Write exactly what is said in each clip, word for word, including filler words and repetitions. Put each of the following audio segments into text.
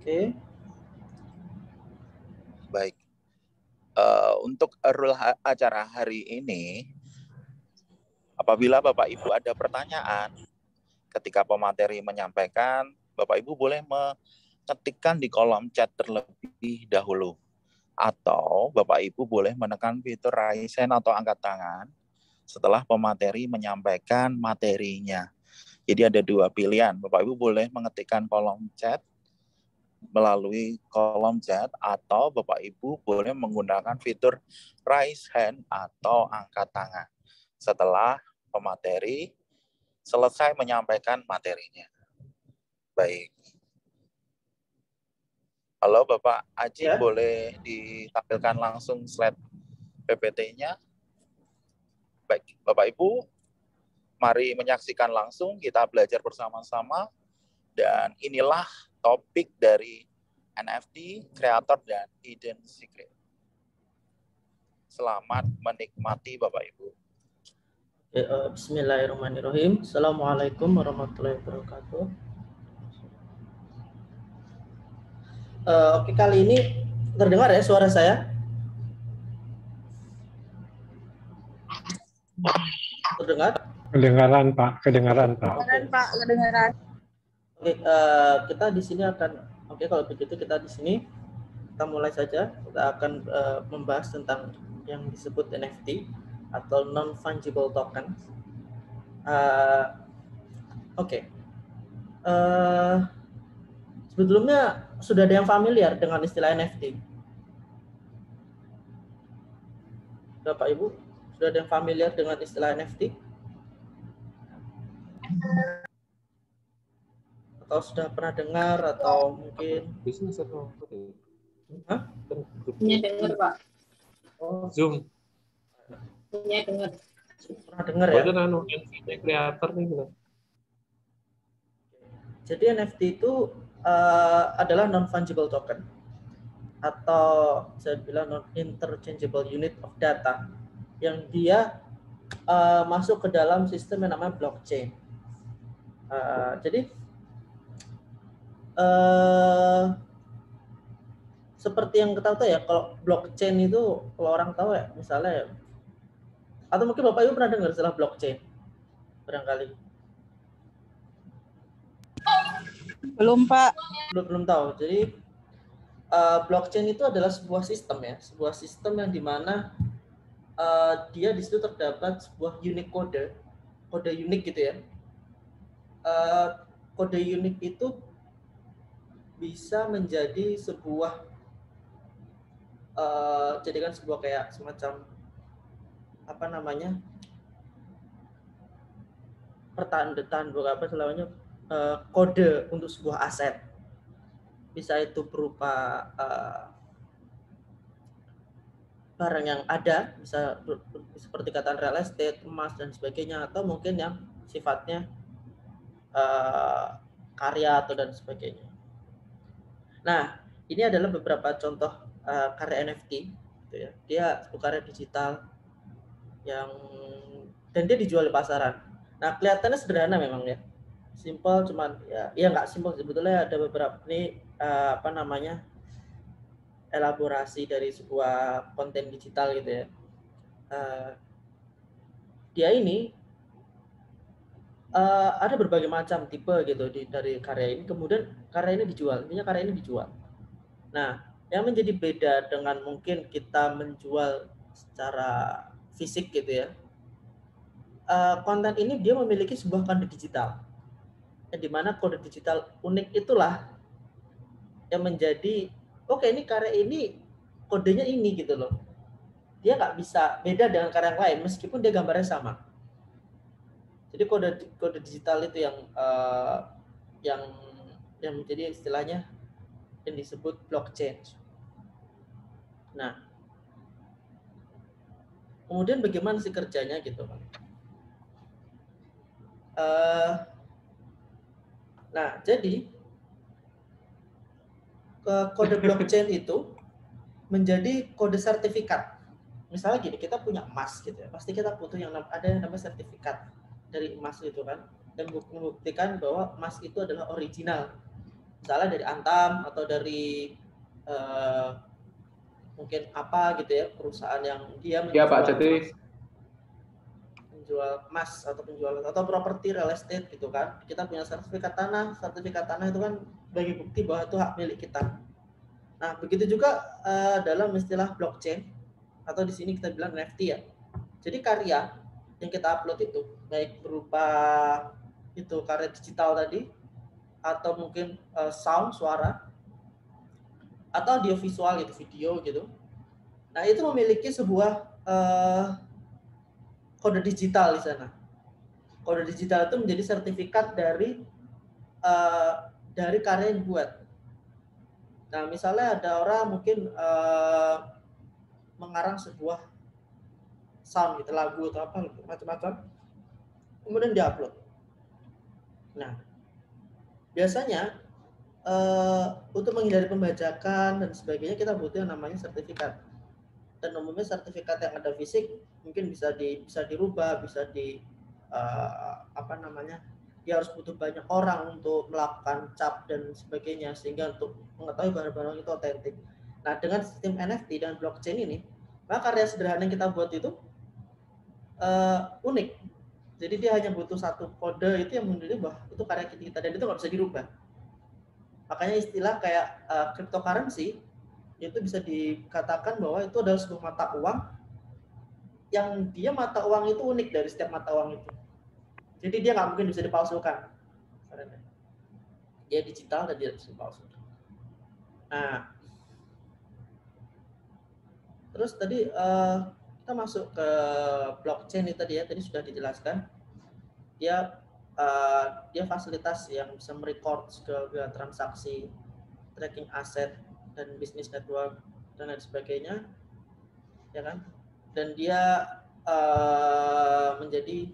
Oke. Baik. Uh, untuk rule acara hari ini, apabila Bapak Ibu ada pertanyaan, ketika pemateri menyampaikan, Bapak Ibu boleh mengetikkan di kolom chat terlebih dahulu. Atau Bapak Ibu boleh menekan fitur raise hand atau angkat tangan setelah pemateri menyampaikan materinya. Jadi ada dua pilihan. Bapak Ibu boleh mengetikkan kolom chat melalui kolom chat atau Bapak Ibu boleh menggunakan fitur raise hand atau angkat tangan setelah pemateri selesai menyampaikan materinya. Baik. Halo Bapak Aji, ya. Boleh ditampilkan langsung slide P P T-nya. Baik, Bapak Ibu, mari menyaksikan langsung, kita belajar bersama-sama. Dan inilah topik dari N F T, Creator, dan Hidden Secret. Selamat menikmati Bapak Ibu. Oke, uh, Bismillahirrahmanirrahim. Assalamualaikum warahmatullahi wabarakatuh. Uh, oke, kali ini terdengar ya suara saya? Terdengar? Kedengaran Pak, kedengaran Pak. Kedengaran Pak, kedengaran. Oke, uh, kita di sini akan, oke kalau begitu kita di sini kita mulai saja. Kita akan uh, membahas tentang yang disebut N F T atau non-fungible token. Uh, oke, okay. uh, sebelumnya sudah ada yang familiar dengan istilah N F T? Bapak Ibu, sudah ada yang familiar dengan istilah N F T? Atau sudah pernah dengar atau mungkin bisnis atau Hah? Punya dengar Pak. Oh, Zoom. Punya dengar. Pernah dengar ya? Betul anu N F T creator nih benar. Jadi N F T itu uh, adalah non fungible token atau saya bilang non interchangeable unit of data yang dia uh, masuk ke dalam sistem yang namanya blockchain. Uh, jadi Uh, seperti yang kita tahu ya, kalau blockchain itu kalau orang tahu ya, misalnya ya, atau mungkin Bapak Ibu pernah dengar istilah blockchain barangkali? Belum Pak. Belum belum tahu. Jadi uh, blockchain itu adalah sebuah sistem ya, sebuah sistem yang dimana uh, dia di situ terdapat sebuah unique code, kode unik gitu ya. Uh, kode unik itu bisa menjadi sebuah uh, jadikan sebuah kayak semacam apa namanya pertandaan apa namanya uh, kode untuk sebuah aset, bisa itu berupa uh, barang yang ada, bisa seperti kata real estate, emas dan sebagainya, atau mungkin yang sifatnya uh, karya atau dan sebagainya. Nah, ini adalah beberapa contoh uh, karya N F T, gitu ya. Dia sebuah karya digital yang dan dia dijual di pasaran. Nah, kelihatannya sederhana memang ya, simple, cuman ya, ya nggak simple sebetulnya. Ada beberapa ini uh, apa namanya elaborasi dari sebuah konten digital gitu ya. Uh, dia ini uh, ada berbagai macam tipe gitu di, dari karya ini. Kemudian karya ini dijual, intinya karya ini dijual. Nah, yang menjadi beda dengan mungkin kita menjual secara fisik gitu ya, uh, konten ini dia memiliki sebuah kode digital, yang dimana kode digital unik itulah yang menjadi oke okay, ini karya ini kodenya ini gitu loh. Dia nggak bisa beda dengan karya yang lain meskipun dia gambarnya sama. Jadi kode kode digital itu yang uh, yang yang menjadi istilahnya yang disebut blockchain. Nah, kemudian bagaimana sih kerjanya gitu kan? Uh, nah, jadi ke kode blockchain itu menjadi kode sertifikat. Misalnya gini, kita punya emas gitu ya, pasti kita butuh yang ada yang namanya sertifikat dari emas itu kan, dan membuktikan bahwa emas itu adalah original. misalnya dari Antam atau dari uh, mungkin apa gitu ya, perusahaan yang dia menjual Ya Pak, jadi emas, menjual emas atau penjual atau properti real estate gitu kan. Kita punya sertifikat tanah, sertifikat tanah itu kan bagi bukti bahwa itu hak milik kita. Nah, begitu juga uh, dalam istilah blockchain atau di sini kita bilang N F T ya. Jadi karya yang kita upload itu baik berupa itu karya digital tadi atau mungkin uh, sound suara atau audio visual gitu, video gitu. Nah, itu memiliki sebuah uh, kode digital di sana. Kode digital itu menjadi sertifikat dari uh, dari karya yang dibuat. Nah, misalnya ada orang mungkin uh, mengarang sebuah sound gitu, lagu atau apa gitu, macam-macam. Kemudian diupload. Nah, biasanya uh, untuk menghindari pembajakan dan sebagainya kita butuh yang namanya sertifikat. Dan umumnya sertifikat yang ada fisik mungkin bisa di bisa dirubah, bisa di uh, apa namanya? Dia harus butuh banyak orang untuk melakukan cap dan sebagainya sehingga untuk mengetahui barang-barang itu otentik. Nah, dengan sistem N F T dan blockchain ini, maka karya sederhana yang kita buat itu uh, unik. Jadi dia hanya butuh satu kode itu yang menunjukkan bahwa itu karya kita dan itu nggak bisa dirubah. Makanya istilah kayak uh, cryptocurrency itu bisa dikatakan bahwa itu adalah sebuah mata uang yang dia mata uang itu unik dari setiap mata uang itu. Jadi dia nggak mungkin bisa dipalsukan. Dia digital dan dia bisa dipalsukan. Nah, terus tadi uh, kita masuk ke blockchain itu tadi ya, tadi sudah dijelaskan. Dia uh, dia fasilitas yang bisa merecord segala transaksi, tracking aset dan bisnis network dan lain sebagainya, ya kan? Dan dia uh, menjadi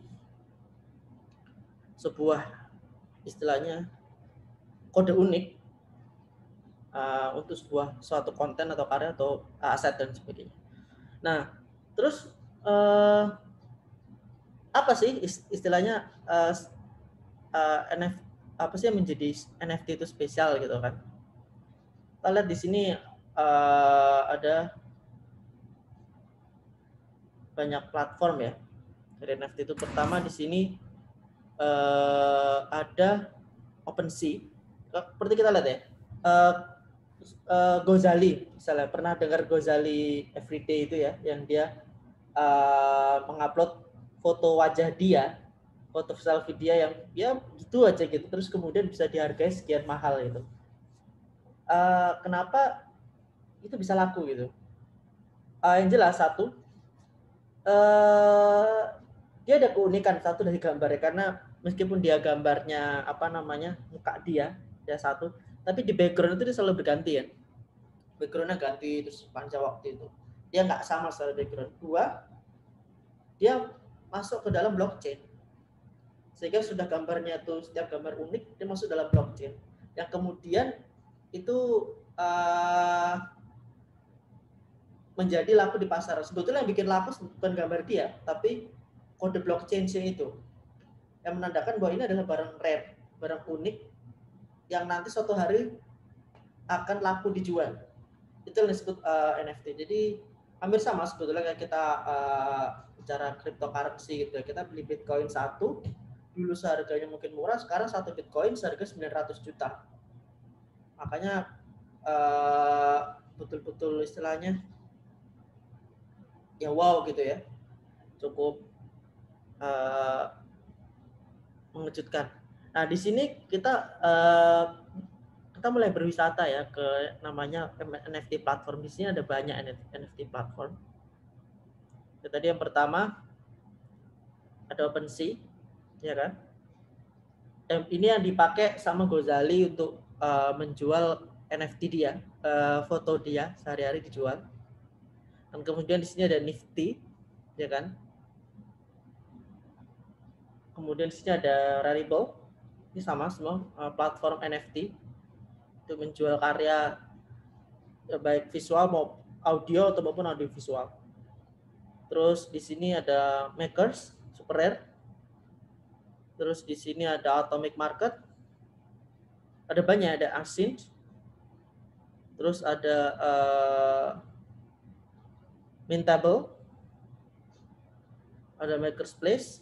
sebuah istilahnya kode unik uh, untuk sebuah suatu konten atau karya atau aset dan sebagainya. Nah, terus uh, apa sih istilahnya uh, uh, N F T, apa sih yang menjadi N F T itu spesial gitu kan? Kita lihat di sini uh, ada banyak platform ya dari N F T itu. Pertama di sini uh, ada OpenSea. Seperti kita lihat ya, uh, uh, Gozali, misalnya pernah dengar Gozali Everyday itu ya, yang dia uh, mengupload foto wajah dia, foto selfie dia yang ya gitu aja gitu, terus kemudian bisa dihargai sekian mahal gitu. Uh, kenapa itu bisa laku gitu? Uh, yang jelas satu, uh, dia ada keunikan satu dari gambarnya, karena meskipun dia gambarnya apa namanya muka dia dia satu, tapi di background itu dia selalu berganti ya, backgroundnya ganti terus panjang waktu itu, dia nggak sama secara background. Dua, dia masuk ke dalam blockchain sehingga sudah gambarnya tuh setiap gambar unik dia masuk dalam blockchain yang kemudian itu uh, menjadi laku di pasar. Sebetulnya yang bikin laku bukan gambar dia, tapi kode blockchain-nya itu yang menandakan bahwa ini adalah barang rare, barang unik yang nanti suatu hari akan laku dijual. Itu yang disebut uh, N F T. Jadi hampir sama sebetulnya kayak kita uh, bicara cryptocurrency gitu ya. Kita beli Bitcoin satu, dulu seharganya mungkin murah, sekarang satu Bitcoin seharga sembilan ratus juta. Makanya uh, betul-betul istilahnya ya wow gitu ya. Cukup uh, mengejutkan. Nah, di sini kita uh, kita mulai berwisata ya ke namanya N F T platform. Di sini ada banyak N F T platform. Jadi tadi yang pertama ada OpenSea, ya kan? Ini yang dipakai sama Gozali untuk uh, menjual N F T dia, uh, foto dia sehari-hari dijual. Dan kemudian di sini ada Nifty, ya kan? Kemudian di sini ada Rarible. Ini sama semua uh, platform N F T untuk menjual karya ya, baik visual maupun audio atau maupun audio visual. Terus di sini ada Makers, Super Rare. Terus di sini ada Atomic Market. ada banyak, ada async, terus ada uh, mintable, ada maker's place,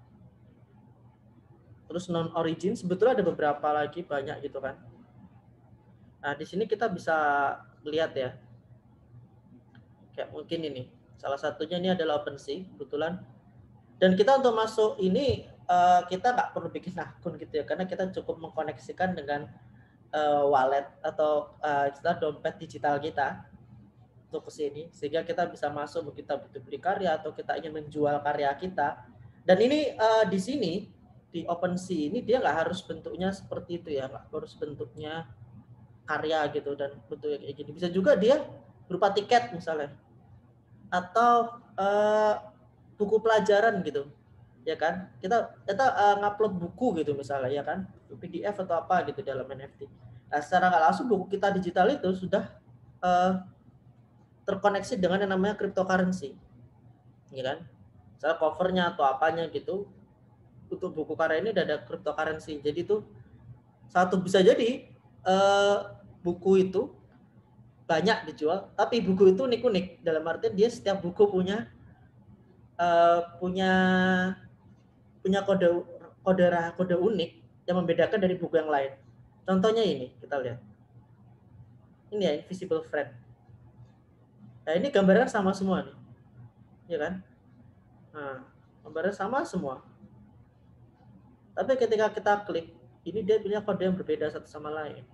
terus non origin. Sebetulnya ada beberapa lagi banyak gitu kan. Nah di sini kita bisa lihat ya, kayak mungkin ini salah satunya ini adalah OpenSea kebetulan. Dan kita untuk masuk ini uh, kita nggak perlu bikin akun gitu ya, karena kita cukup mengkoneksikan dengan uh, wallet atau uh, istilah dompet digital kita untuk ke sini, sehingga kita bisa masuk begitu kita butuh beli karya atau kita ingin menjual karya kita. Dan ini uh, di sini di OpenSea ini dia nggak harus bentuknya seperti itu ya, nggak harus bentuknya karya gitu dan bentuknya kayak gini. Bisa juga dia berupa tiket misalnya, atau uh, buku pelajaran gitu, ya kan? Kita kita uh, ngupload buku gitu misalnya, ya kan? P D F atau apa gitu dalam N F T. Nah, secara nggak langsung buku kita digital itu sudah uh, terkoneksi dengan yang namanya cryptocurrency, ya kan? Misalnya covernya atau apanya gitu, untuk buku karya ini udah ada cryptocurrency. Jadi itu satu bisa jadi uh, buku itu banyak dijual, tapi buku itu unik-unik. Dalam artian dia setiap buku punya uh, punya punya kode kode kode unik yang membedakan dari buku yang lain. Contohnya ini kita lihat. Ini ya Invisible Friend. Nah ini gambarnya sama semua nih, ya kan? Nah, gambarnya sama semua. Tapi ketika kita klik, ini dia punya kode yang berbeda satu sama lain.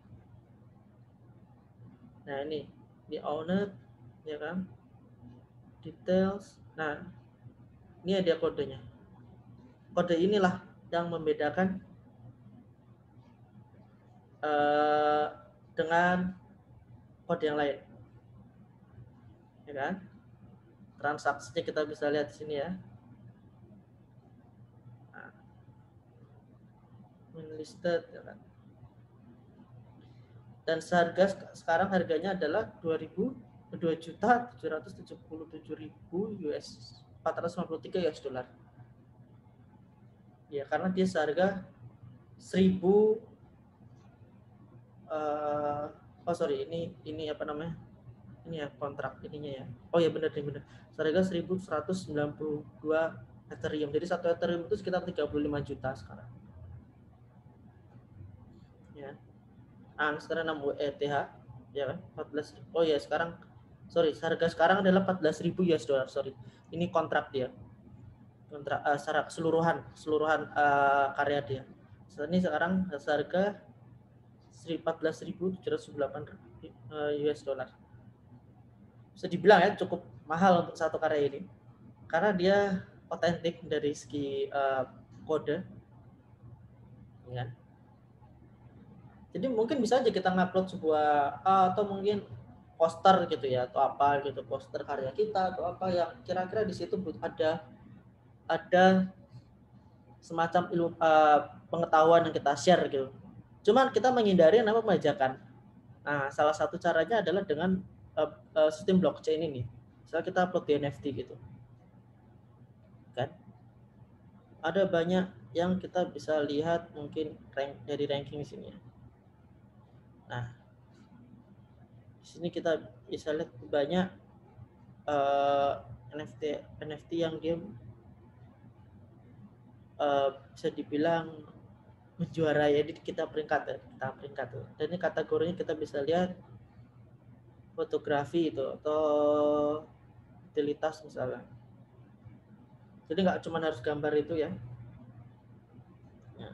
Nah ini, di owner, ya kan? Details. Nah, ini ada kodenya. Kode inilah yang membedakan uh, dengan kode yang lain, ya kan? Transaksinya kita bisa lihat di sini ya. Nah, listed, ya kan? Dan seharga sekarang harganya adalah dua juta tujuh ratus tujuh puluh tujuh ribu U S empat ratus lima puluh tiga U S dollar. Ya, karena dia seharga seribu uh, oh sorry ini ini apa namanya? Ini ya kontrak ininya ya. Oh ya benar nih benar. Seharga seribu seratus sembilan puluh dua Ethereum. Jadi satu Ethereum itu sekitar tiga puluh lima juta sekarang. Ya. Ah, sekarang enam E T H ya kan? empat belas. Oh ya, sekarang sorry, harga sekarang adalah empat belas ribu U S dollar, sorry. Ini kontrak dia. Kontrak uh, secara keseluruhan, keseluruhan uh, karya dia. Ini sekarang harga empat belas ribu tujuh ratus delapan U S dollar. Bisa dibilang ya cukup mahal untuk satu karya ini karena dia otentik dari segi uh, kode, ya. Jadi mungkin bisa aja kita ngupload sebuah uh, atau mungkin poster gitu ya atau apa gitu, poster karya kita atau apa yang kira-kira di situ ada ada semacam ilmu uh, pengetahuan yang kita share gitu. Cuman kita menghindari yang namanya pembajakan. Nah, salah satu caranya adalah dengan uh, uh, sistem blockchain ini. Misalnya kita upload di N F T gitu. Kan? Ada banyak yang kita bisa lihat mungkin rank, dari ranking sini. Nah, di sini kita bisa lihat banyak uh, N F T N F T yang dia uh, bisa dibilang menjuarai, jadi kita peringkat ya, kita peringkat tuh. Dan ini kategorinya kita bisa lihat fotografi itu atau utilitas misalnya. Jadi nggak cuma harus gambar itu ya. Ya.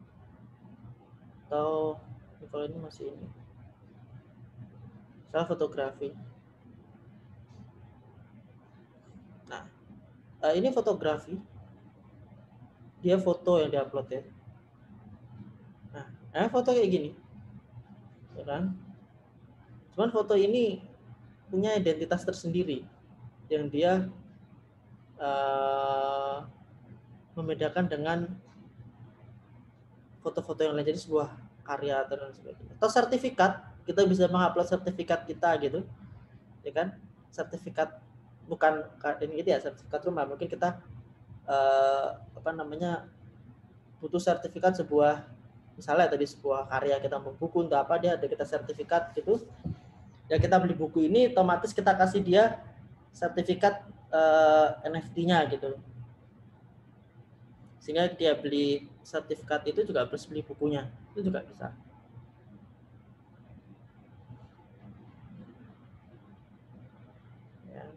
Atau kalau ini masih ini. Misalnya fotografi. Nah, ini fotografi. Dia foto yang diupload ya. Nah, eh, foto kayak gini. Ya kan? Cuman foto ini punya identitas tersendiri yang dia uh, membedakan dengan foto-foto yang lain, jadi sebuah karya atau dan sebagainya. Atau sertifikat, kita bisa mengupload sertifikat kita gitu, ya kan? Sertifikat bukan ini gitu ya, sertifikat rumah. Mungkin kita uh, apa namanya butuh sertifikat sebuah misalnya tadi sebuah karya kita mau buku untuk apa, dia ada kita sertifikat gitu. Ya kita beli buku ini, otomatis kita kasih dia sertifikat uh, N F T-nya gitu. Sehingga dia beli sertifikat itu juga plus beli bukunya. Itu juga bisa. Ya.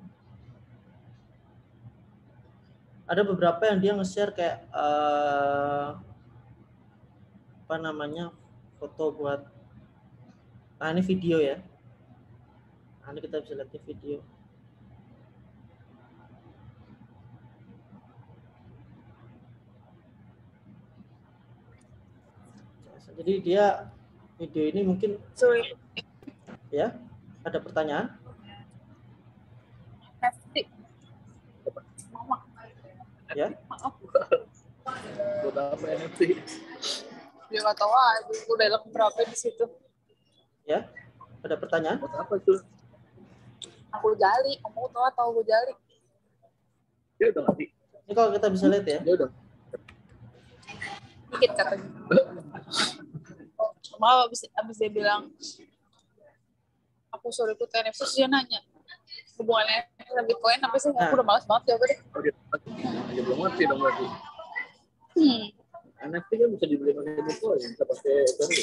Ada beberapa yang dia nge-share kayak uh, apa namanya, foto buat, nah ini video ya. Nah, ini kita bisa lihat di video. Jadi dia video ini mungkin, Sorry. ya, ada pertanyaan? N F T. Mama. Ya. Maaf. Buat apa N F T? Dia nggak tahu ah, buku dalam berapa di situ. Ya, ada pertanyaan? Buat apa tuh? Aku jali, kamu tahu atau aku jali? Dia udah ngerti. Ini kalau kita bisa lihat ya. Dia udah. Dikit katanya. Mau abis, abis dia bilang, aku suruh ikut N F T, dia nanya hubungannya sama Bitcoin apa sih? Aku udah malas banget jawabnya deh. Oh, dia, dia belum ngerti dong berarti. Hmm. N F T kan bisa dibeli pakai Bitcoin, bisa pakai Ethereum.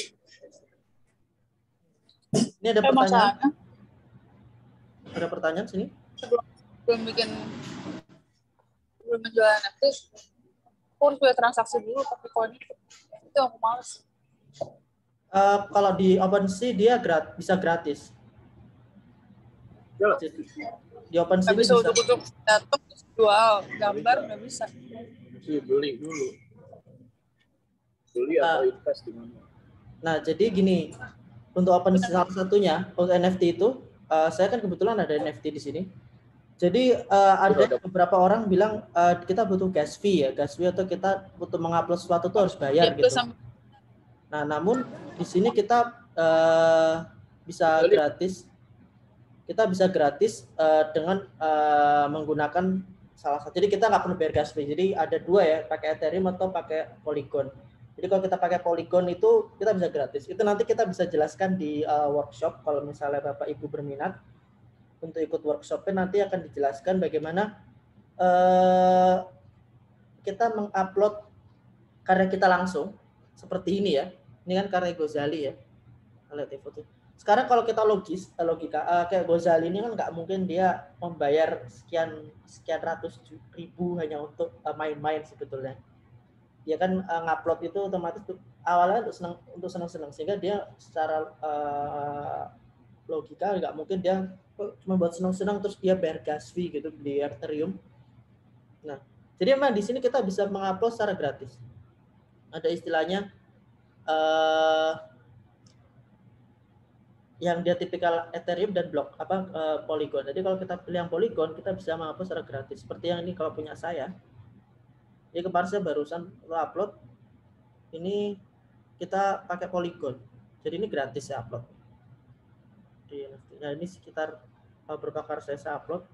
Ini ada Eh, pertanyaan. masalahnya Ada pertanyaan sini? sebelum belum bikin belum menjual N F T, aku harus punya transaksi dulu pakai koin itu. Itu aku males. Uh, kalau di OpenSea dia grat, bisa gratis. Jelas. Di OpenSea Nggak bisa bisa. untuk-untuk datang terus jual gambar, nggak bisa. Mesti beli dulu. Beli atau Uh, invest di mana? Nah, jadi gini, untuk OpenSea salah satunya, untuk N F T itu, uh, saya kan kebetulan ada N F T di sini. Jadi uh, ada beberapa orang bilang uh, kita butuh gas fee ya, gas fee atau kita butuh mengupload sesuatu tuh harus bayar Itu gitu. sama Nah, namun di sini kita uh, bisa gratis, kita bisa gratis uh, dengan uh, menggunakan salah satu. Jadi kita nggak perlu bayar gas fee. Jadi ada dua ya, pakai Ethereum atau pakai Polygon. Jadi kalau kita pakai Polygon itu kita bisa gratis. Itu nanti kita bisa jelaskan di uh, workshop. Kalau misalnya Bapak Ibu berminat untuk ikut workshopnya, nanti akan dijelaskan bagaimana uh, kita mengupload karya kita langsung. Seperti ini ya, ini kan karya Ghazali ya, lihat di foto. Sekarang kalau kita logis, logika uh, kayak Ghazali ini kan nggak mungkin dia membayar sekian sekian ratus ribu hanya untuk uh, main-main sebetulnya. Dia kan uh, ngupload itu otomatis tuh, awalnya untuk senang untuk senang-senang, sehingga dia secara uh, logika nggak mungkin dia cuma buat senang-senang terus dia bayar gas fee gitu di Ethereum. Nah, jadi memang di sini kita bisa mengupload secara gratis. Ada istilahnya uh, yang dia tipikal Ethereum dan blok apa uh, Polygon. Jadi kalau kita pilih yang Polygon, kita bisa mengupload secara gratis. Seperti yang ini kalau punya saya. Jadi kemarin saya barusan upload. Ini kita pakai Polygon. Jadi ini gratis ya upload. Nah, ini sekitar uh, berapa karya saya upload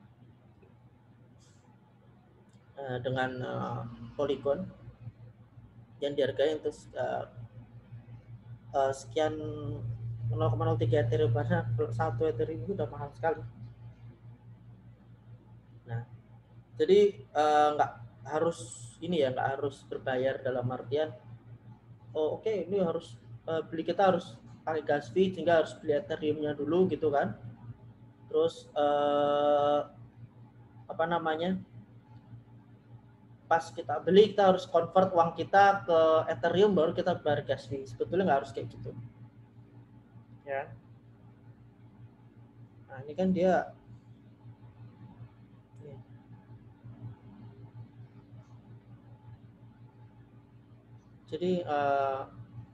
uh, dengan uh, Polygon yang dihargai untuk uh, uh, sekian nol koma nol tiga Ethereum, karena satu Ethereum itu udah mahal sekali. Nah, jadi uh, nggak harus ini ya, nggak harus berbayar dalam artian oh oke okay, ini harus uh, beli kita harus pakai gas fee sehingga harus beli Ethereum-nya dulu gitu kan. Terus uh, apa namanya? Pas kita beli kita harus convert uang kita ke Ethereum baru kita bayar gas fee. Sebetulnya nggak harus kayak gitu. Ya. Nah, ini kan dia ini. Jadi uh,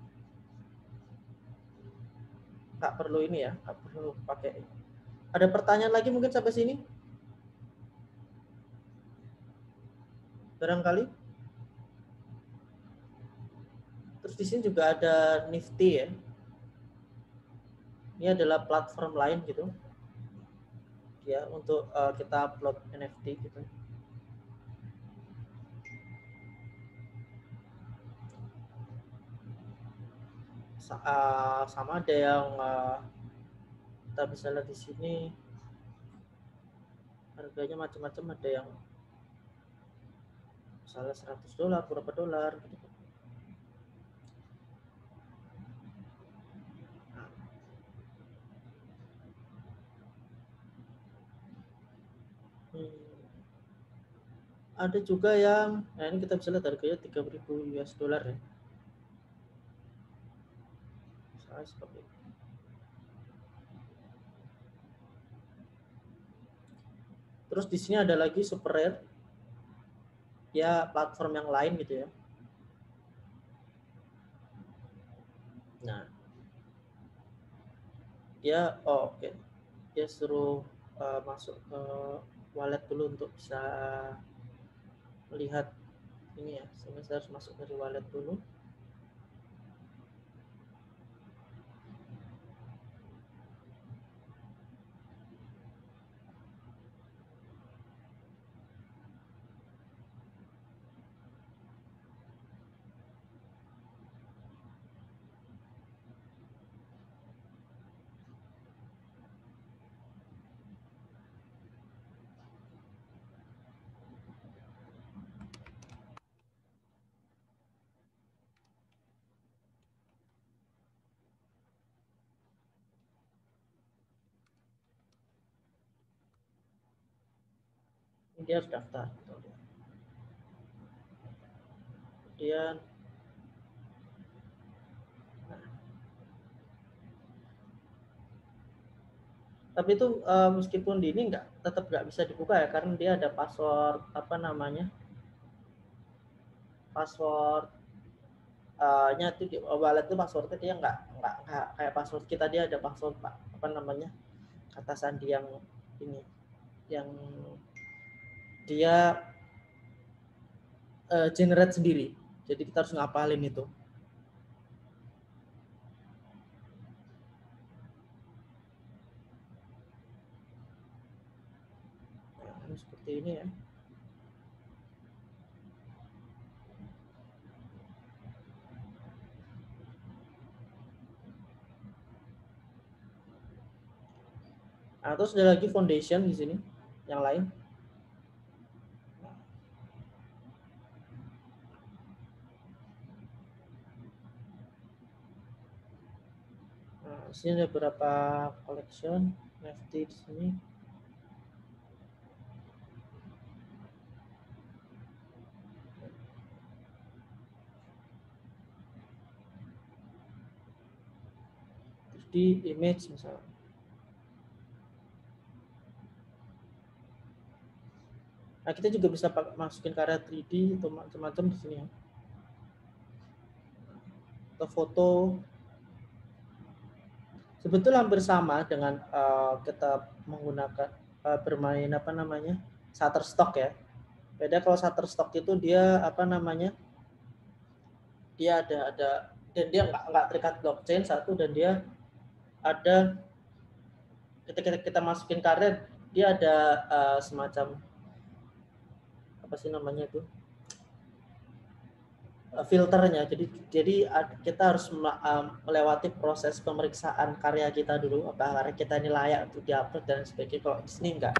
nggak perlu ini ya, nggak perlu pakai. Ada pertanyaan lagi mungkin sampai sini? Barangkali. Terus di sini juga ada Nifty ya. Ini adalah platform lain gitu. Ya, untuk uh, kita upload N F T gitu. uh, sama ada yang uh, kita bisa lihat di sini harganya macam-macam, ada yang misalnya seratus dolar, berapa dolar gitu. Hmm. Ada juga yang, nah ini kita bisa lihat harganya tiga ribu U S dollar ya. Misalnya seperti itu. Terus di sini ada lagi super rare, ya platform yang lain gitu ya. Nah, dia, oh, oke, okay. Dia suruh uh, masuk ke wallet dulu untuk bisa melihat ini ya, sehingga saya harus masuk dari wallet dulu. Dia harus daftar. Kemudian nah. Tapi itu uh, meskipun di ini nggak, tetap nggak bisa dibuka ya, karena dia ada password apa namanya, password uh, nya itu di wallet itu passwordnya dia nggak nggak kayak password kita, dia ada password apa namanya, kata sandi yang ini, yang dia uh, generate sendiri. Jadi kita harus ngapalin itu. Nah, seperti ini ya. Nah, terus ada lagi foundation di sini yang lain. Nah, di sini ada beberapa collection N F T di sini. Terus di image misalnya. Nah, kita juga bisa masukin karya tiga D atau macam-macam di sini ya. Atau foto. Sebetulnya hampir sama dengan uh, kita menggunakan uh, bermain apa namanya, Shutterstock ya. Beda kalau Shutterstock itu dia apa namanya, dia ada ada dan dia nggak nggak terikat blockchain satu, dan dia ada ketika kita masukin karya dia ada uh, semacam apa sih namanya itu, filternya. Jadi jadi kita harus melewati proses pemeriksaan karya kita dulu, apakah karya kita ini layak untuk diupload dan sebagainya. Kalau di sini enggak.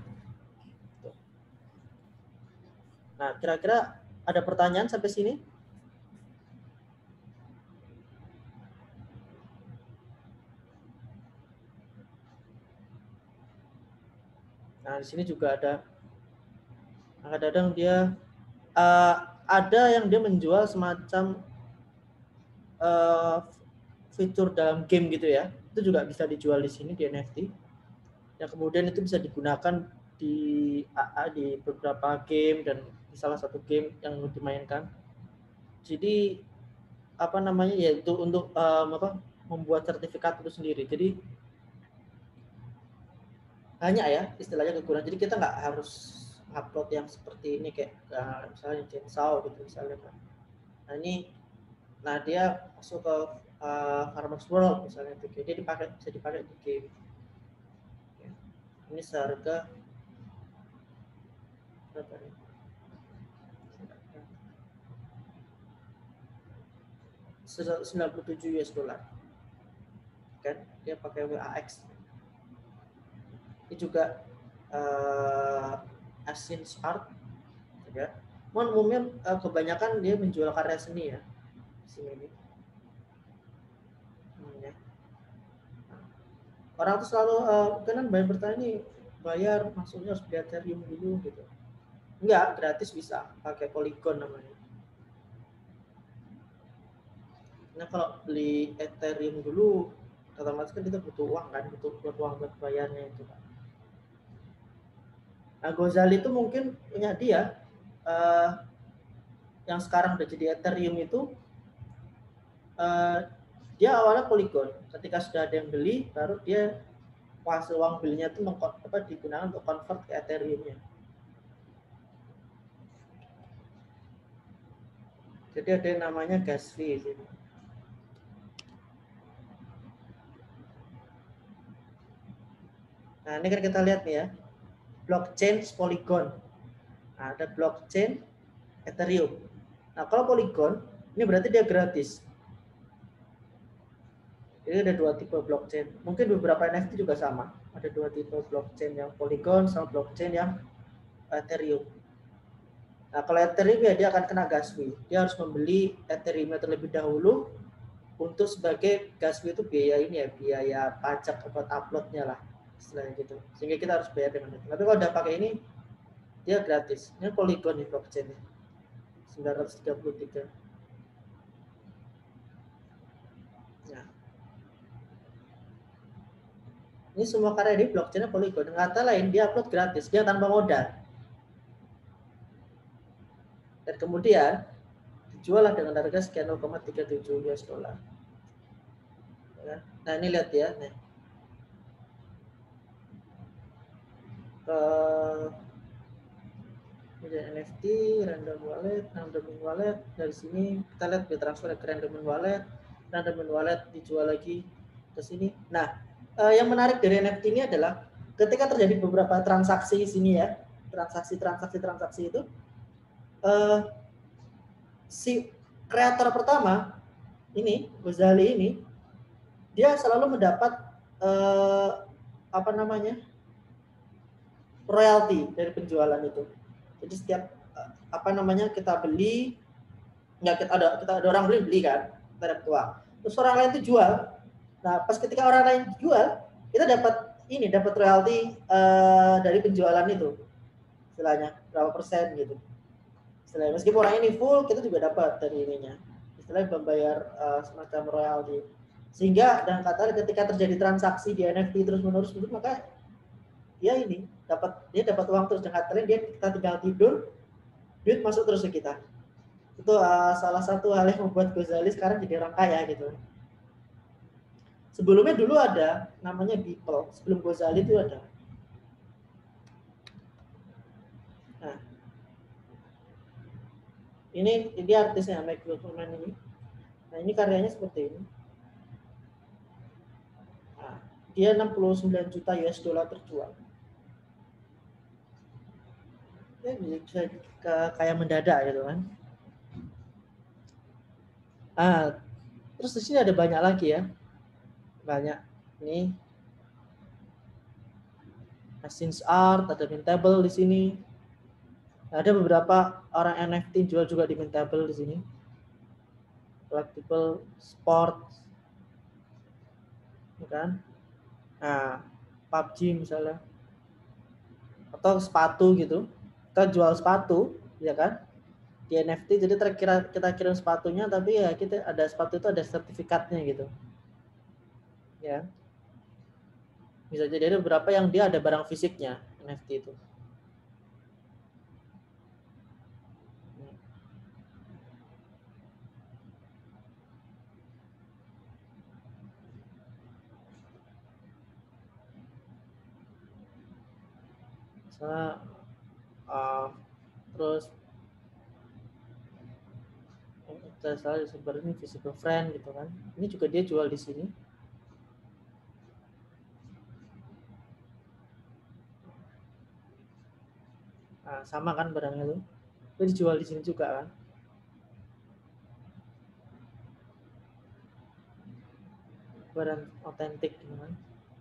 Nah, kira-kira ada pertanyaan sampai sini? Nah, di sini juga ada kadang-kadang dia uh, ada yang dia menjual semacam uh, fitur dalam game gitu ya. Itu juga bisa dijual di sini di N F T. Yang kemudian itu bisa digunakan di A A di beberapa game dan di salah satu game yang dimainkan. Jadi apa namanya ya, itu untuk um, apa membuat sertifikat itu sendiri. Jadi banyak ya istilahnya kegunaan. Jadi kita nggak harus upload yang seperti ini kayak uh, misalnya Chainsaw gitu misalnya. Nah ini, nah dia masuk ke uh, Farmers World misalnya itu, dia dipakai, bisa dipakai di game. Ini seharga berapa nih? sembilan puluh tujuh U S dollar. kan dia pakai W A X. Ini juga uh, Asins Art, ya. Mohon umumnya uh, kebanyakan dia menjual karya seni ya, di sini ini. Hmm, ya. Orang tuh selalu uh, kan banyak bertanya nih, bayar maksudnya harus beli Ethereum dulu gitu. Enggak, gratis bisa pakai Polygon namanya. Nah kalau beli Ethereum dulu, otomatis kan kita butuh uang kan, butuh buat uang buat bayarnya itu kan. Nah Gozali itu mungkin punya dia uh, yang sekarang udah jadi Ethereum itu uh, dia awalnya Polygon. Ketika sudah ada yang beli, baru dia hasil uang belinya itu apa digunakan untuk convert ke Ethereum-nya. Jadi ada yang namanya gas fee di sini. Nah ini kan kita lihat nih ya, blockchain Polygon. Nah, ada blockchain Ethereum. Nah kalau Polygon ini berarti dia gratis. Jadi ada dua tipe blockchain. Mungkin beberapa N F T juga sama. Ada dua tipe blockchain, yang Polygon sama blockchain yang Ethereum. Nah kalau Ethereum ya dia akan kena gas fee. Dia harus membeli Ethereum terlebih dahulu untuk sebagai gas fee itu biaya ini ya, biaya pajak buat uploadnya lah. Istilahnya gitu. Sehingga kita harus bayar dengan itu. Tapi kalau udah pakai ini dia gratis. Ini Polygon di blockchain-nya. sembilan ratus tiga puluh tiga. Nah. Ini semua karya di blockchain-nya Polygon. Dengan kata lain dia upload gratis, dia tanpa modal. Dan kemudian dijual dengan harga sekian nol koma tiga tujuh U S dollar. Nah, ini lihat ya, nih. Uh, N F T, random wallet, random wallet. Dari sini kita lihat dia transfer ke random wallet, random wallet dijual lagi ke sini. Nah, uh, yang menarik dari N F T ini adalah ketika terjadi beberapa transaksi di sini ya, transaksi-transaksi-transaksi itu, uh, si kreator pertama ini, Gozali ini, dia selalu mendapat uh, apa namanya? royalti dari penjualan itu. Jadi setiap apa namanya kita beli, nggak kita ada kita ada orang beli beli kan, kita dapat uang. Terus orang lain itu jual. Nah pas ketika orang lain jual, kita dapat ini dapat royalti uh, dari penjualan itu, istilahnya berapa persen gitu. Istilahnya meskipun orang ini full, kita juga dapat dari ininya. Istilahnya membayar uh, semacam royalti. Sehingga dan kata ketika terjadi transaksi di N F T terus menerus itu maka dia ini dapat dia dapat uang terus, dengan kata dia kita tinggal tidur, duit masuk terus ke kita. Itu uh, salah satu hal yang membuat Gozali sekarang jadi orang kaya gitu. Sebelumnya dulu ada namanya Beeple, sebelum Gozali itu ada. Nah, ini ini artisnya Mike Wilferman ini. Nah ini karyanya seperti ini. Nah, dia enam puluh sembilan juta U S dollar terjual. Ya bisa ke kayak mendadak gitu kan. Ah, terus di sini ada banyak lagi ya, banyak nih. Asins Art, ada Mintable di sini. Ada beberapa orang N F T jual juga di Mintable di sini. Collectible Sport, kan? Nah, P U B G misalnya, atau sepatu gitu. Kita jual sepatu, ya kan? Di N F T, jadi terkira kita kirim sepatunya, tapi ya kita ada sepatu itu ada sertifikatnya gitu, ya. Bisa jadi ada beberapa yang dia ada barang fisiknya N F T itu. Misalnya, uh, terus kita salah sebenarnya ini visible friend gitu kan. Ini juga dia jual di sini. Nah, sama kan barangnya tuh. Itu dijual di sini juga kan. barang otentik gitu kan.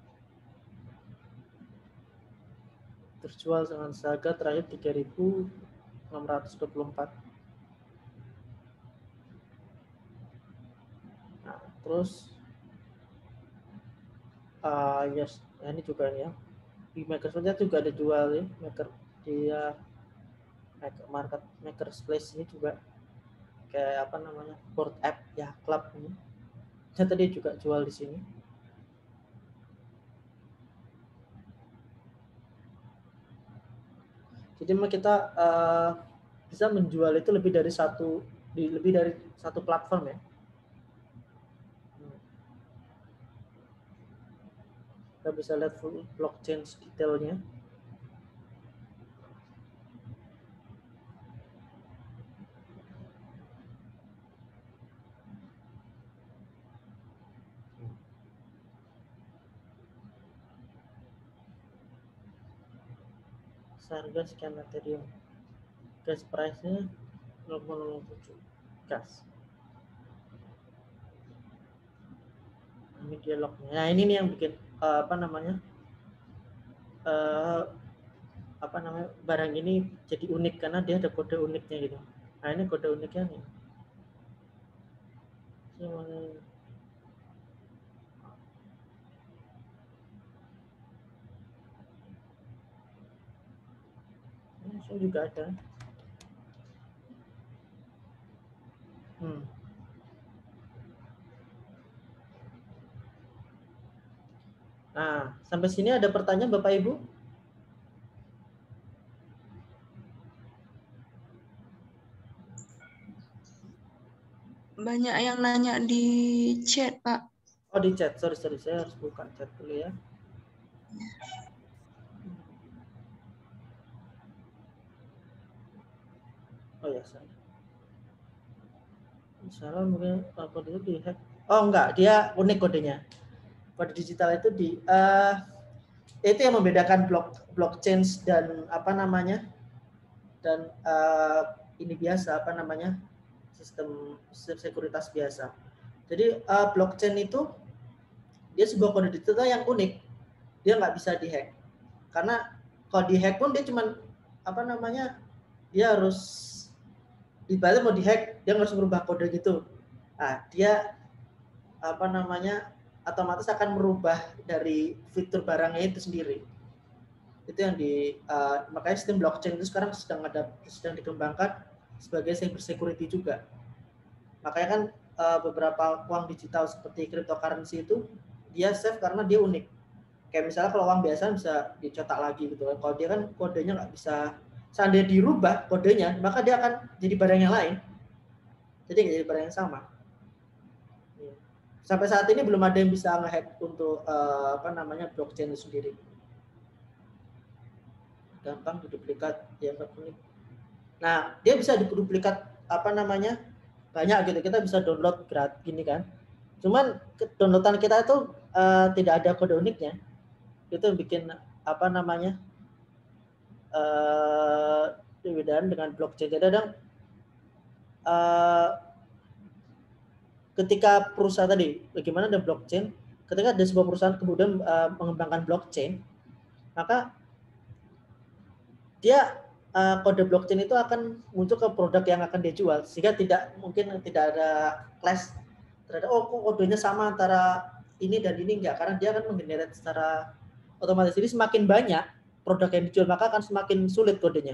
Terjual dengan harga terakhir tiga ribu enam ratus dua puluh empat. Nah, terus uh, yes, nah ini juga nih ya. Di Makerspace juga ada jual ya, maker dia market Makerspace ini juga kayak apa namanya board app ya, club ini. Ternyata dia juga jual di sini. Jadi kita uh, bisa menjual itu lebih dari satu di lebih dari satu platform ya. Kita bisa lihat full blockchain detailnya. Harga sekian Ethereum. Gas price-nya nol koma nol tujuh gas. Ini dialognya. Nah, ini nih yang bikin uh, apa namanya? Uh, apa namanya? Barang ini jadi unik karena dia ada kode uniknya gitu. Nah, ini kode uniknya nih. Ini juga ada. Hmm. Nah, sampai sini ada pertanyaan Bapak Ibu? Banyak yang nanya di chat, Pak. Oh, di chat. Sorry, sorry. Saya harus buka chat dulu ya. Oh ya, saya. Misalnya mungkin kode itu dihack. Oh enggak, dia unik kodenya. Kode digital itu di uh, itu yang membedakan blok blockchain dan apa namanya dan uh, ini biasa apa namanya sistem sistem sekuritas biasa. Jadi uh, blockchain itu dia sebuah kode digital yang unik, dia nggak bisa dihack karena kalau dihack pun dia cuman apa namanya dia harus ibaratnya mau dihack dia harus merubah kode gitu. Nah, dia apa namanya otomatis akan merubah dari fitur barangnya itu sendiri. Itu yang di uh, makanya sistem blockchain itu sekarang sedang ada sedang dikembangkan sebagai cyber security juga. Makanya kan uh, beberapa uang digital seperti cryptocurrency itu dia safe karena dia unik. Kayak misalnya kalau uang biasa bisa dicetak lagi gitu kan. Kalau dia kan kodenya nggak bisa, seandainya dirubah kodenya, maka dia akan jadi barang yang lain. Jadi nggak jadi barang yang sama. Sampai saat ini belum ada yang bisa ngehack untuk uh, apa namanya blockchain itu sendiri. Gampang diduplikat ya unik. Nah, dia bisa diduplikat apa namanya banyak gitu. Kita bisa download gratis gini kan. Cuman downloadan kita itu uh, tidak ada kode uniknya. Itu yang bikin apa namanya uh, perbedaan dengan blockchain. Jadi ada uh, ketika perusahaan tadi, bagaimana ada blockchain, ketika ada sebuah perusahaan kemudian uh, mengembangkan blockchain, maka dia uh, kode blockchain itu akan muncul ke produk yang akan dia jual, sehingga tidak mungkin tidak ada clash terhadap oh kok kodenya sama antara ini dan ini enggak, karena dia akan menggenerate secara otomatis. Jadi semakin banyak produk yang dijual, maka akan semakin sulit kodenya.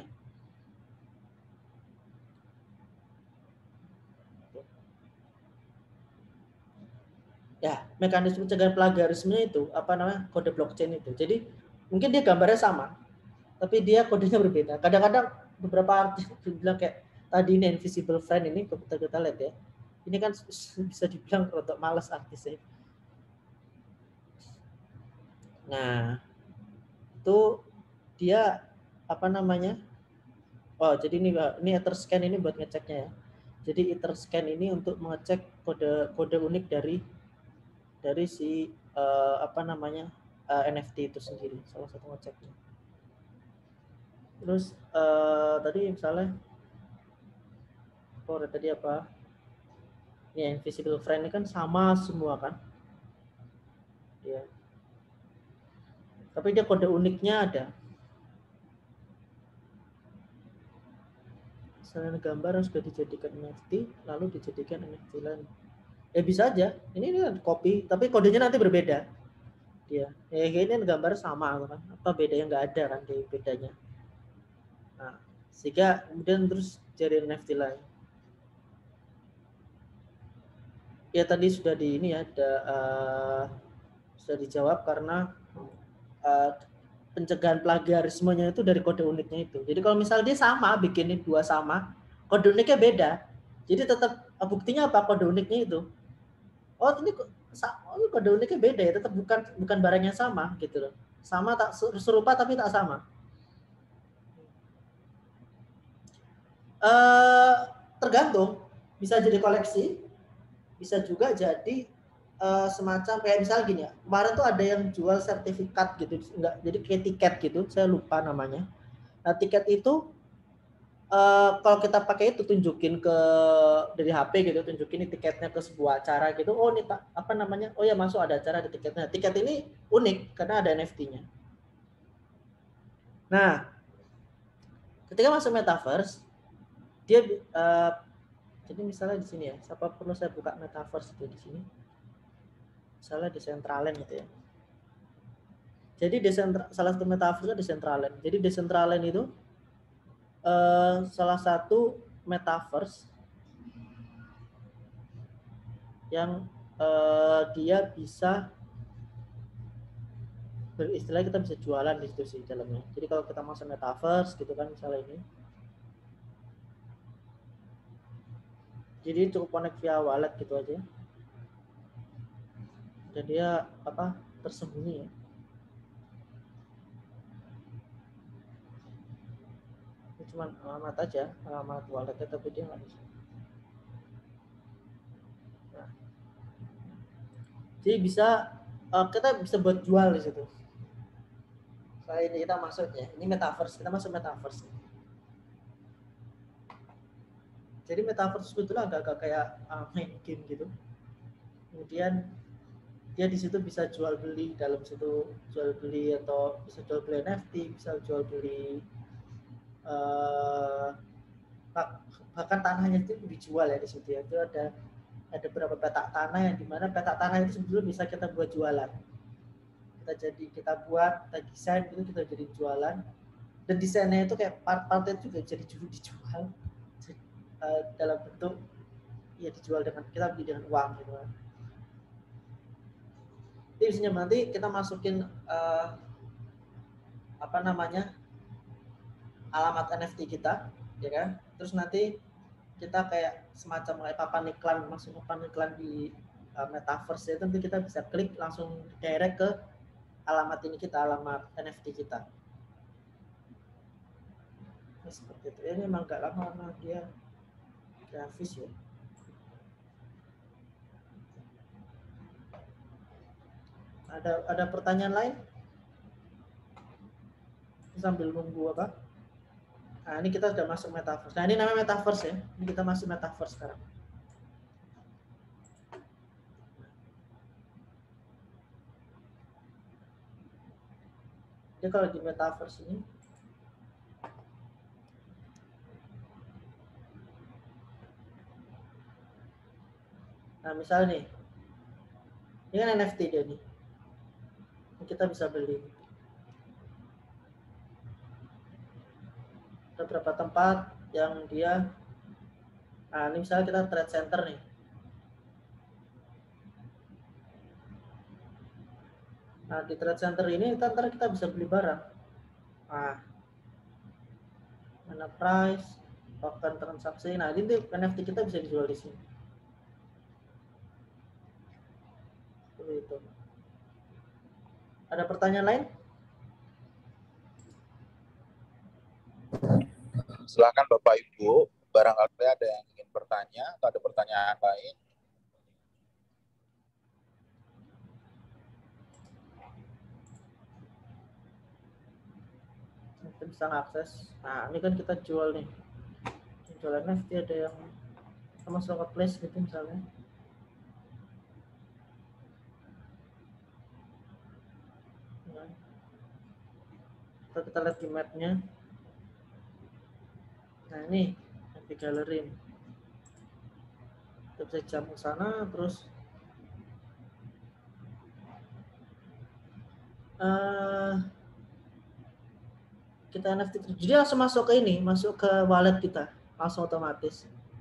Ya, mekanisme pencegahan plagiarisme itu apa namanya kode blockchain itu. Jadi mungkin dia gambarnya sama, tapi dia kodenya berbeda. Kadang-kadang beberapa artis bilang kayak tadi ini invisible friend ini kita kita lihat ya. Ini kan bisa dibilang untuk malas artisnya. Nah, itu dia apa namanya? Oh, jadi ini ini Etherscan ini buat ngeceknya ya. Jadi Etherscan ini untuk mengecek kode kode unik dari dari si uh, apa namanya uh, N F T itu sendiri, salah satu ngeceknya. Terus uh, tadi misalnya oh tadi apa ini invisible friend ini kan sama semua kan, Ya. Tapi dia kode uniknya ada. Misalnya gambar yang sudah dijadikan N F T, lalu dijadikan N F T lain. Ya bisa aja. Ini ini copy, tapi kodenya nanti berbeda. Dia, ya ini gambar sama kan? Apa bedanya nggak ada kan di bedanya. Nah, sehingga kemudian terus jadi N F T lain. Ya tadi sudah di ini ya, ada, uh, sudah dijawab karena uh, pencegahan plagiarismenya itu dari kode uniknya itu. Jadi kalau misal dia sama, bikin dua sama, kode uniknya beda. Jadi tetap buktinya apa? Kode uniknya itu. Oh ini, oh, ini kode uniknya beda ya, tetap bukan bukan barangnya sama gitu loh. Sama tak serupa tapi tak sama. Uh, tergantung, bisa jadi koleksi, bisa juga jadi uh, semacam kayak misal gini ya, kemarin tuh ada yang jual sertifikat gitu, enggak, jadi kayak tiket gitu, saya lupa namanya. Nah tiket itu uh, kalau kita pakai itu tunjukin ke dari H P gitu, tunjukin ini tiketnya ke sebuah acara gitu, oh ini apa namanya, oh ya masuk ada acara di tiketnya. Tiket ini unik karena ada N F T-nya. Nah ketika masuk metaverse, dia uh, jadi misalnya di sini ya, siapa perlu saya buka metaverse itu di sini. Misalnya Decentraland gitu ya. Jadi desentra, salah satu metaverse itu Decentraland. Jadi Decentraland itu uh, salah satu metaverse yang uh, dia bisa beristilahnya kita bisa jualan di situ sih dalamnya. Jadi kalau kita masuk metaverse gitu kan misalnya ini. Jadi cukup connect via wallet gitu aja. Dan dia apa tersembunyi ya. Ini cuma alamat aja, alamat walletnya tapi dia nggak bisa. Nah. Jadi bisa uh, kita bisa buat jual di situ. Saya ini kita masuk ya. Ini metaverse, kita masuk metaverse. Jadi metaverse sebetulnya agak-agak kayak uh, main game gitu. Kemudian dia di situ bisa jual beli dalam situ, jual beli atau bisa jual beli N F T, bisa jual beli uh, bahkan tanahnya itu dijual ya di situ ya. Itu ada ada beberapa petak tanah yang dimana petak tanah itu sebetulnya bisa kita buat jualan. Kita jadi kita buat, kita desain itu kita jadi jualan. Dan desainnya itu kayak part-partnya juga jadi dijual. Uh, dalam bentuk ya dijual dengan kita beli dengan uang gitu kan. Jadi misalnya nanti kita masukin uh, apa namanya alamat N F T kita, ya kan? Terus nanti kita kayak semacam kayak papan iklan, masuk papan iklan di uh, metaverse itu nanti kita bisa klik langsung direct ke alamat ini kita, alamat N F T kita. Nah, seperti itu. Ini memang gak lama karena dia grafis ya. Ada ada pertanyaan lain? Sambil nunggu apa? Nah, ini kita sudah masuk metaverse. Nah, ini namanya metaverse ya. Ini kita masuk metaverse sekarang. Jadi kalau di metaverse ini nah, misalnya nih, ini kan N F T dia nih. Ini kita bisa beli. Ada beberapa tempat yang dia, nah ini misalnya kita trade center nih. Nah di trade center ini ntar kita bisa beli barang. Nah, mana price, token transaksi. Nah ini N F T kita bisa dijual di sini. Itu. Ada pertanyaan lain? Silakan Bapak Ibu, barangkali ada yang ingin bertanya atau ada pertanyaan lain. Kita bisa akses. Nah ini kan kita jual nih. Jual N F T ada yang sama marketplace gitu misalnya. Atau kita lihat di map-nya. Nah ini di gallery. Kita bisa jump ke sana, terus uh, kita N F T. Jadi langsung masuk ke ini, masuk ke wallet kita, langsung otomatis.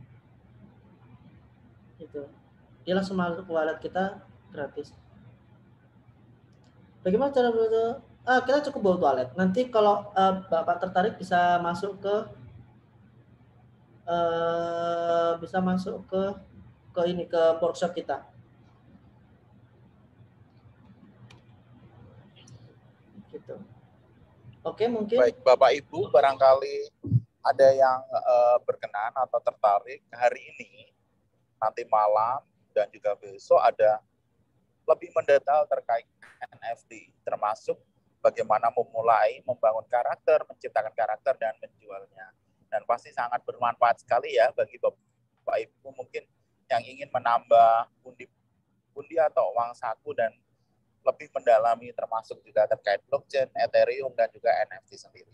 Gitu. Dia langsung masuk ke wallet kita gratis. Bagaimana cara betul? Ah, kita cukup bawa wallet. Nanti kalau uh, Bapak tertarik bisa masuk ke uh, bisa masuk ke ke ini ke workshop kita. Gitu. Oke, mungkin. Baik, Bapak Ibu, barangkali ada yang uh, berkenan atau tertarik hari ini, nanti malam dan juga besok ada lebih mendetail terkait N F T, termasuk bagaimana memulai membangun karakter, menciptakan karakter dan menjualnya. Dan pasti sangat bermanfaat sekali ya bagi Bapak Ibu mungkin yang ingin menambah pundi-pundi atau uang saku dan lebih mendalami termasuk juga terkait blockchain, Ethereum dan juga N F T sendiri.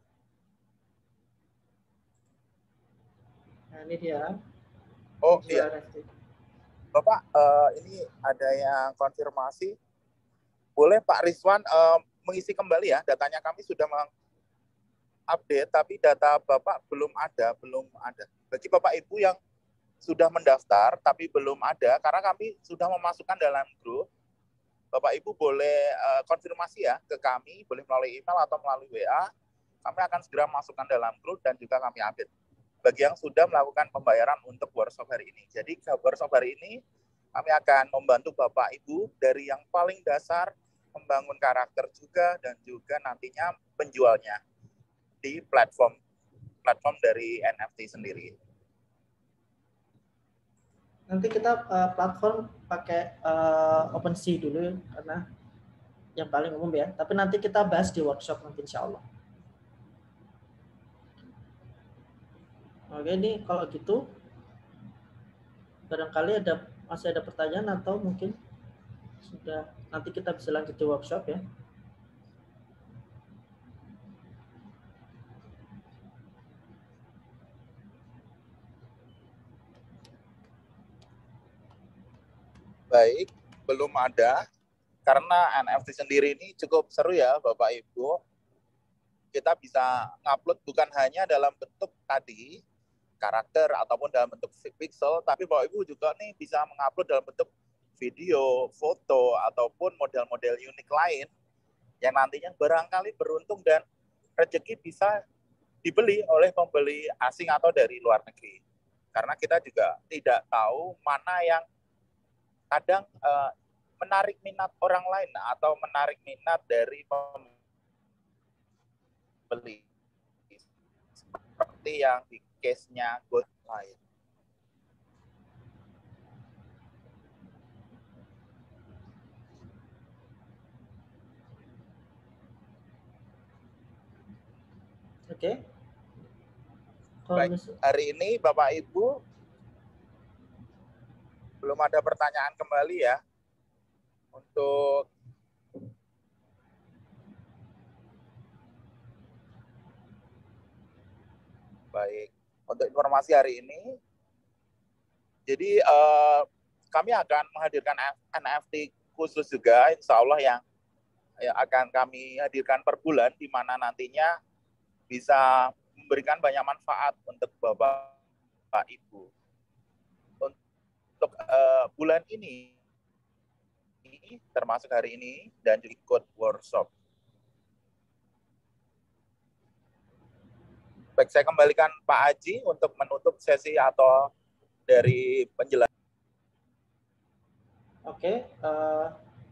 Nah, ini dia. Oh iya. Bapak, uh, ini ada yang konfirmasi. Boleh Pak Rizwan uh, mengisi kembali ya, datanya kami sudah mengupdate, tapi data Bapak belum ada, belum ada. Bagi Bapak Ibu yang sudah mendaftar, tapi belum ada, karena kami sudah memasukkan dalam grup, Bapak Ibu boleh uh, konfirmasi ya ke kami, boleh melalui email atau melalui W A, kami akan segera masukkan dalam grup dan juga kami update. Bagi yang sudah melakukan pembayaran untuk workshop hari ini. Jadi workshop hari ini kami akan membantu Bapak Ibu dari yang paling dasar membangun karakter juga dan juga nantinya penjualnya di platform platform dari N F T sendiri. Nanti kita uh, platform pakai uh, OpenSea dulu karena yang paling umum ya. Tapi nanti kita bahas di workshop nanti insya Allah. Oke, ini kalau gitu barangkali ada masih ada pertanyaan atau mungkin sudah nanti kita bisa lanjut di workshop ya. Baik, belum ada karena N F T sendiri ini cukup seru ya Bapak Ibu. Kita bisa ngupload bukan hanya dalam bentuk tadi karakter ataupun dalam bentuk pixel, tapi Bapak Ibu juga nih bisa mengupload dalam bentuk video, foto, ataupun model-model unik lain yang nantinya barangkali beruntung dan rezeki bisa dibeli oleh pembeli asing atau dari luar negeri. Karena kita juga tidak tahu mana yang kadang uh, menarik minat orang lain atau menarik minat dari pembeli. Seperti yang di case-nya Gold lain. Oke. Baik, hari ini Bapak Ibu belum ada pertanyaan kembali ya untuk baik untuk informasi hari ini. Jadi uh, kami akan menghadirkan N F T khusus juga, insya Allah yang ya, akan kami hadirkan per bulan, di mana nantinya bisa memberikan banyak manfaat untuk Bapak Ibu. Untuk uh, bulan ini, termasuk hari ini, dan juga ikut workshop. Baik, saya kembalikan Pak Aji untuk menutup sesi atau dari penjelasan. Oke, uh,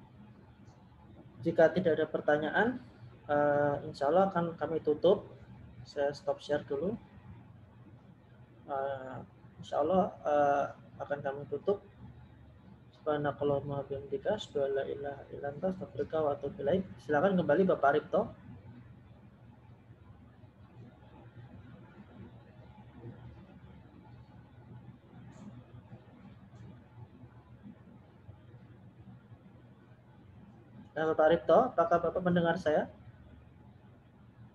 jika tidak ada pertanyaan, uh, insya Allah akan kami tutup. Saya stop share dulu. Uh, insya Allah uh, akan kami tutup. Subhanakallahumma wa bihamdika, asyhadu an la ilaha illa anta, astaghfiruka wa atubu ilaik. Silakan kembali Bapak Ripto. Nah, Bapak Ripto, apakah Bapak mendengar saya?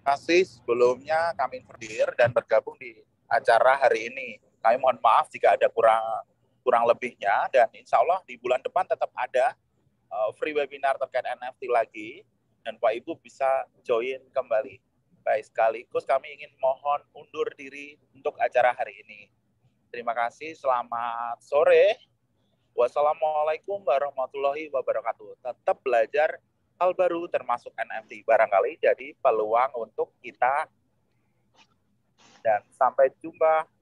kasih sebelumnya kami hadir dan bergabung di acara hari ini. Kami mohon maaf jika ada kurang kurang lebihnya, dan insya Allah di bulan depan tetap ada uh, free webinar terkait N F T lagi, dan Pak Ibu bisa join kembali. Baik, sekaligus kami ingin mohon undur diri untuk acara hari ini. Terima kasih, selamat sore. Wassalamualaikum warahmatullahi wabarakatuh. Tetap belajar hal baru termasuk N F T. Barangkali jadi peluang untuk kita. Dan sampai jumpa